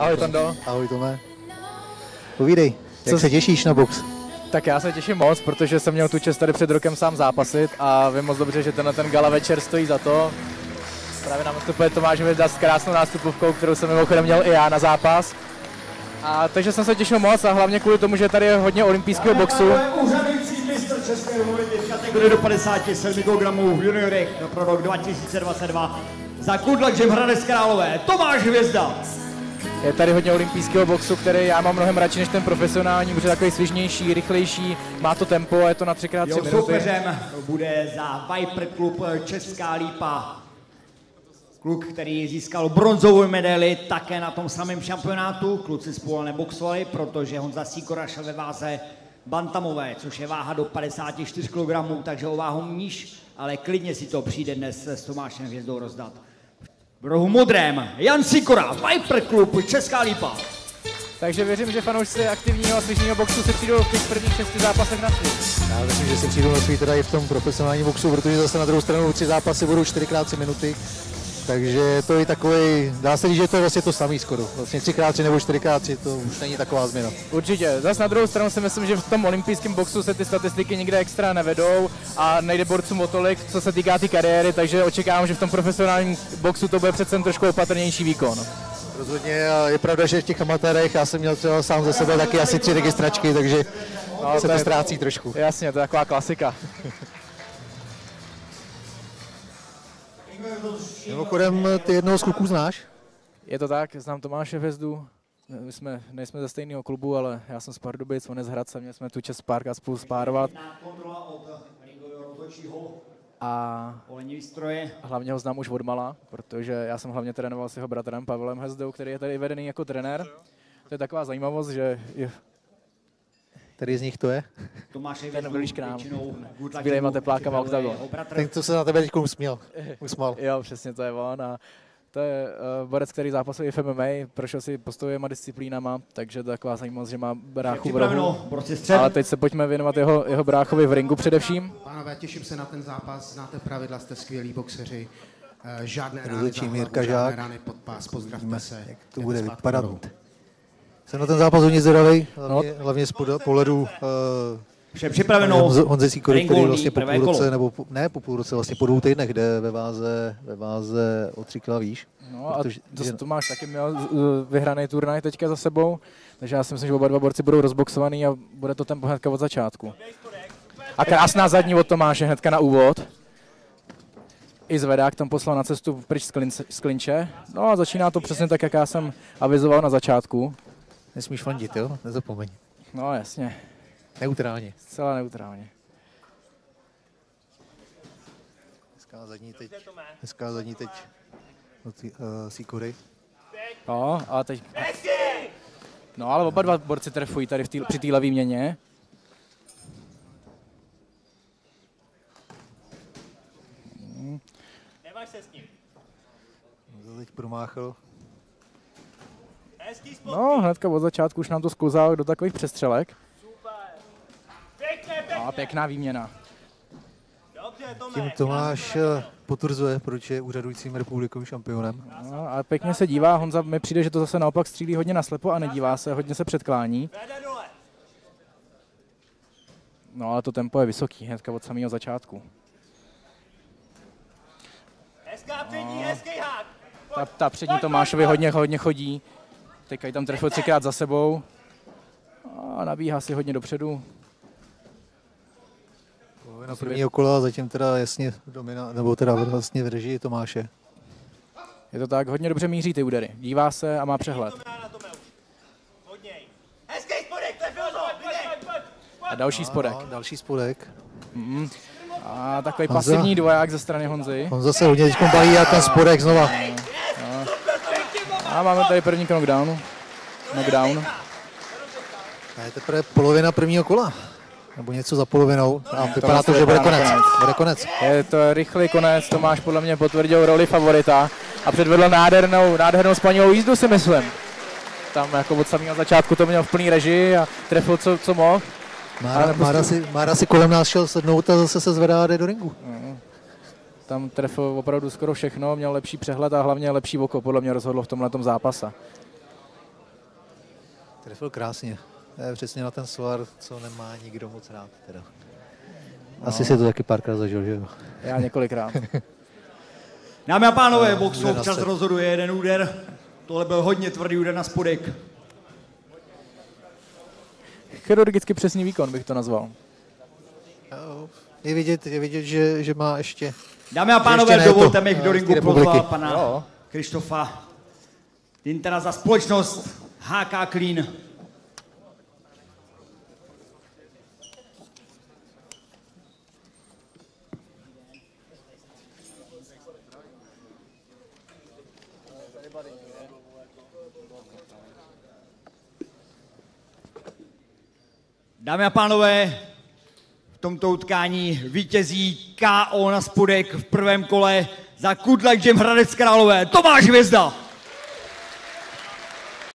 Ahoj Tondo. Ahoj Tome. Povídej, jak se těšíš na box? Tak já se těším moc, protože jsem měl tu čest tady před rokem sám zápasit a vím moc dobře, že ten gala večer stojí za to. Právě nám nastupuje Tomáš Hvězda s krásnou nástupovkou, kterou jsem mimochodem měl i já na zápas. A takže jsem se těšil moc a hlavně kvůli tomu, že tady je hodně olympijského boxu. Úřadující mistr České republiky v kategorii do 57 kg v juniorech pro rok 2022 za Kudlačem Hradec Králové Tomáš Hvězda. Je tady hodně olympijského boxu, který já mám mnohem radši než ten profesionální, protože je takový svižnější, rychlejší, má to tempo a je to na 3x3 minuty. Soupeřem bude za Viper Klub Česká Lípa. Kluk, který získal bronzovou medaili také na tom samém šampionátu. Kluci spolu neboxovali, protože Honza Sýkora šel ve váze bantamové, což je váha do 54 kg, takže o váhu níž, ale klidně si to přijde dnes s Tomášem Hvězdou rozdat. V rohu modrém Jan Sýkora, Viper Klub Česká Lípa. Takže věřím, že fanoušci aktivního a svižného boxu se přijdou v těch prvních 6 zápasech na svůj. Já myslím, že se přijdou na svůj teda i v tom profesionálním boxu, protože zase na druhou stranu 3 zápasy budou 4x3 minuty. Takže to je takový, dá se říct, že to je vlastně to samý skoro. Vlastně 3x3 nebo 4x3, to už není taková změna. Určitě. Zase na druhou stranu si myslím, že v tom olympijském boxu se ty statistiky nikde extra nevedou a nejde borcům o tolik, co se týká té kariéry, takže očekávám, že v tom profesionálním boxu to bude přece trošku opatrnější výkon. Rozhodně je pravda, že v těch amatérech já jsem měl třeba sám ze sebe taky asi 3 registračky, takže se to ztrácí trošku. Jasně, to je taková klasika. Mimochodem, ty jednoho z kluků znáš? Je to tak, znám Tomáše Hvězdu. My nejsme ze stejného klubu, ale já jsem z Pardubic, on je z Hradce, měli jsme tu čest párkrát spolu spárovat. A hlavně ho znám už odmala, protože já jsem hlavně trénoval s jeho bratrem Pavelem Hvězdou, který je tady vedený jako trenér. To je taková zajímavost, že Který z nich to je? Ten velíš krám. S bílejma teplákama oktagon. Ten, co se na tebe teď usmál. Jo, přesně to je on. A to je borec, který zápasil i v MMA, prošel si postojovýma disciplínama, takže to je taková zajímavost, že má bráchu v rohu. Ale teď se pojďme věnovat jeho bráchovi v ringu především. Pánové, těším se na ten zápas, znáte pravidla, jste skvělí boxeři. Žádné rány za hlavu, žádné rány pod pás, pozdravte se. Jak to bude vypadat. Jsem na ten zápas hodně zvědavý, hlavně z pohledu Honzy Sýkory, který vlastně po půl roce, nebo ne po půl roce, vlastně po 2 týdnech jde ve váze o 3 kg výš. No a to máš taky měl vyhraný turnaj teďka za sebou, takže já si myslím, že oba dva borci budou rozboxovaný a bude to tempo hnedka od začátku. A krásná zadní od Tomáše hnedka na úvod. I zvedák tam poslal na cestu pryč z klinče. No a začíná to přesně tak, jak já jsem avizoval na začátku. Nesmíš fandit, jo? Nezapomeň. No jasně. Neutrálně. Zcela neutrálně. Hezká zadní teď od Sýkory. No, ale teď... No, ale oba dva borci trefují tady při té levé měně. Nevaž se s ním. To teď promáchl. No, hnedka od začátku už nám to sklouzalo do takových přestřelek. No, pěkná výměna. Tím Tomáš potvrzuje, proč je úřadujícím republikovým šampionem. No, a pěkně se dívá, Honza mi přijde, že to zase naopak střílí hodně naslepo a nedívá se, hodně se předklání. No, ale to tempo je vysoký, hnedka od samého začátku. Ta přední Tomášovi hodně chodí. Teďka ji tam trefil 3krát za sebou. A nabíhá si hodně dopředu. Na prvního kola zatím teda jasně nebo teda vlastně v režii Tomáše. Je to tak, hodně dobře míří ty údery. Dívá se a má přehled. A další spodek. Další spodek. A takový pasivní dvoják ze strany Honzy. Honza se hodně teď baví a ten spodek znova. A máme tady první knockdown. A je teprve polovina prvního kola. Nebo něco za polovinou. A vypadá to, že bude konec. Je to rychlý konec. Tomáš podle mě potvrdil roli favorita a předvedl nádhernou spanilou jízdu, si myslím. Tam jako od samého začátku to měl v plný režii a trefil, co mohl. Mára si kolem nás šel sednout a zase se zvedá a jde do ringu. Tam trefil opravdu skoro všechno, měl lepší přehled a hlavně lepší oko, podle mě rozhodlo v tomhletom zápase. Trefil krásně. To je přesně na ten solar, co nemá nikdo moc rád. Teda. Asi si to taky párkrát zažil, že jo? Já několikrát. Dámy a pánové, boxu občas rozhoduje jeden úder. Tohle byl hodně tvrdý úder na spodek. Chirurgicky přesný výkon bych to nazval. Je vidět, že má ještě... Dámy a pánové, dovolte mi do ringu pozvat pana Krištofa Tintera za společnost HK Clean. Dámy a pánové, v tomto utkání vítězí KO na spodek v prvém kole za Good Luck Gym Hradec Králové Tomáš Hvězda.